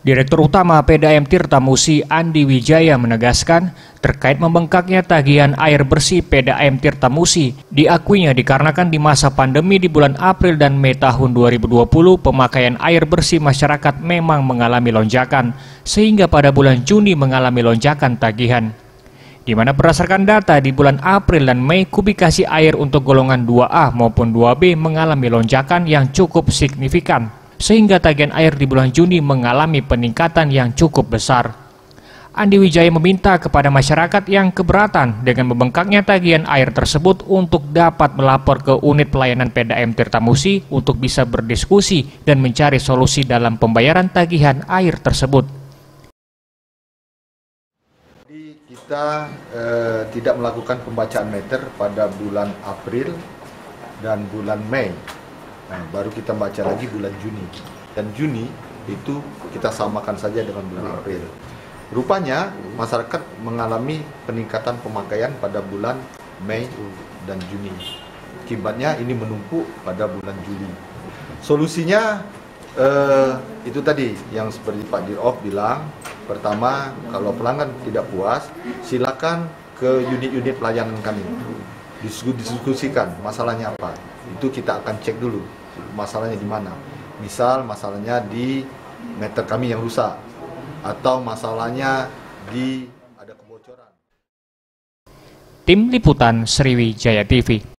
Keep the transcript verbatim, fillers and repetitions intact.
Direktur Utama P D A M Tirta Musi Andi Wijaya menegaskan terkait membengkaknya tagihan air bersih P D A M Tirta Musi, diakuinya dikarenakan di masa pandemi di bulan April dan Mei tahun dua ribu dua puluh pemakaian air bersih masyarakat memang mengalami lonjakan, sehingga pada bulan Juni mengalami lonjakan tagihan. Di mana berdasarkan data di bulan April dan Mei kubikasi air untuk golongan dua A maupun dua B mengalami lonjakan yang cukup signifikan, sehingga tagihan air di bulan Juni mengalami peningkatan yang cukup besar. Andi Wijaya meminta kepada masyarakat yang keberatan dengan membengkaknya tagihan air tersebut untuk dapat melapor ke unit pelayanan P D A M Tirta Musi untuk bisa berdiskusi dan mencari solusi dalam pembayaran tagihan air tersebut. Kita eh, tidak melakukan pembacaan meter pada bulan April dan bulan Mei. Nah, baru kita baca lagi bulan Juni. Dan Juni itu kita samakan saja dengan bulan April. Rupanya masyarakat mengalami peningkatan pemakaian pada bulan Mei dan Juni. Akibatnya ini menumpuk pada bulan Juli. Solusinya eh, itu tadi yang seperti Pak Dirov bilang. Pertama, kalau pelanggan tidak puas, silakan ke unit-unit pelayanan kami. Diskusikan masalahnya apa. Itu kita akan cek dulu masalahnya di mana. Misal masalahnya di meter kami yang rusak atau masalahnya di ada kebocoran. Tim Liputan Sriwijaya T V.